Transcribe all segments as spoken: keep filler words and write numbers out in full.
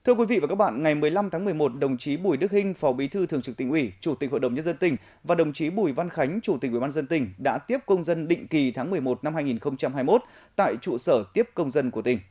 Thưa quý vị và các bạn, ngày mười lăm tháng mười một, đồng chí Bùi Đức Hinh, Phó Bí thư Thường trực Tỉnh ủy, Chủ tịch Hội đồng Nhân dân tỉnh và đồng chí Bùi Văn Khánh, Chủ tịch Ủy ban nhân dân tỉnh đã tiếp công dân định kỳ tháng mười một năm hai nghìn không trăm hai mươi mốt tại trụ sở tiếp công dân của tỉnh.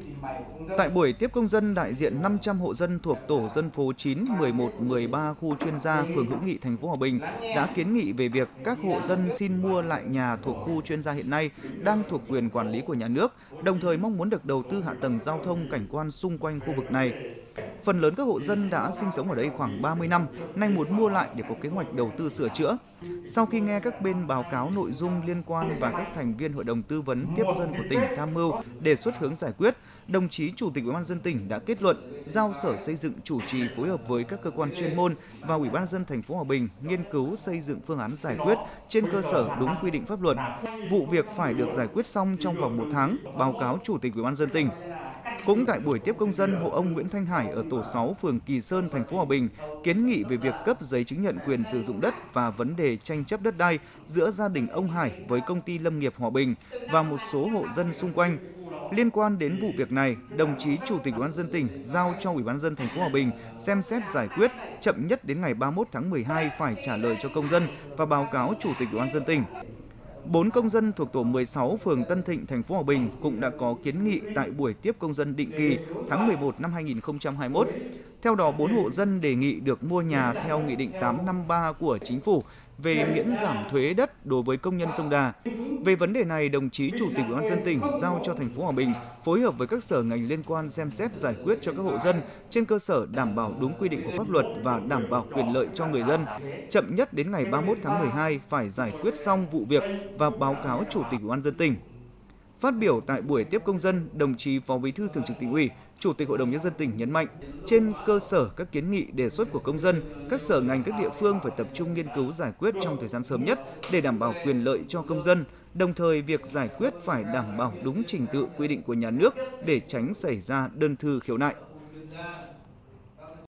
Tại buổi tiếp công dân, đại diện năm trăm hộ dân thuộc tổ dân phố chín, mười một, mười ba khu chuyên gia phường Hữu Nghị, thành phố Hòa Bình đã kiến nghị về việc các hộ dân xin mua lại nhà thuộc khu chuyên gia hiện nay đang thuộc quyền quản lý của nhà nước, đồng thời mong muốn được đầu tư hạ tầng giao thông cảnh quan xung quanh khu vực này. Phần lớn các hộ dân đã sinh sống ở đây khoảng ba mươi năm, nay muốn mua lại để có kế hoạch đầu tư sửa chữa. Sau khi nghe các bên báo cáo nội dung liên quan và các thành viên Hội đồng Tư vấn Tiếp dân của tỉnh tham mưu đề xuất hướng giải quyết, đồng chí Chủ tịch Ủy ban nhân dân tỉnh đã kết luận giao Sở Xây dựng chủ trì phối hợp với các cơ quan chuyên môn và Ủy ban nhân dân thành phố Hòa Bình nghiên cứu xây dựng phương án giải quyết trên cơ sở đúng quy định pháp luật. Vụ việc phải được giải quyết xong trong vòng một tháng, báo cáo Chủ tịch Ủy ban nhân dân tỉnh. Cũng tại buổi tiếp công dân, hộ ông Nguyễn Thanh Hải ở tổ sáu phường Kỳ Sơn, thành phố Hòa Bình kiến nghị về việc cấp giấy chứng nhận quyền sử dụng đất và vấn đề tranh chấp đất đai giữa gia đình ông Hải với công ty Lâm nghiệp Hòa Bình và một số hộ dân xung quanh. Liên quan đến vụ việc này, đồng chí Chủ tịch Ủy ban nhân dân tỉnh giao cho Ủy ban nhân dân thành phố Hòa Bình xem xét giải quyết, chậm nhất đến ngày ba mươi mốt tháng mười hai phải trả lời cho công dân và báo cáo Chủ tịch Ủy ban nhân dân tỉnh. Bốn công dân thuộc tổ mười sáu phường Tân Thịnh, thành phố Hòa Bình cũng đã có kiến nghị tại buổi tiếp công dân định kỳ tháng mười một năm hai nghìn không trăm hai mươi mốt. Theo đó, bốn hộ dân đề nghị được mua nhà theo Nghị định tám trăm năm mươi ba của Chính phủ về miễn giảm thuế đất đối với công nhân sông Đà. Về vấn đề này, đồng chí Chủ tịch Ủy ban nhân dân tỉnh giao cho thành phố Hòa Bình phối hợp với các sở ngành liên quan xem xét giải quyết cho các hộ dân trên cơ sở đảm bảo đúng quy định của pháp luật và đảm bảo quyền lợi cho người dân. Chậm nhất đến ngày ba mươi mốt tháng mười hai phải giải quyết xong vụ việc và báo cáo Chủ tịch Ủy ban nhân dân tỉnh. Phát biểu tại buổi tiếp công dân, đồng chí Phó Bí thư Thường trực Tỉnh ủy, Chủ tịch Hội đồng Nhân dân tỉnh nhấn mạnh, trên cơ sở các kiến nghị đề xuất của công dân, các sở ngành các địa phương phải tập trung nghiên cứu giải quyết trong thời gian sớm nhất để đảm bảo quyền lợi cho công dân. Đồng thời, việc giải quyết phải đảm bảo đúng trình tự quy định của nhà nước để tránh xảy ra đơn thư khiếu nại.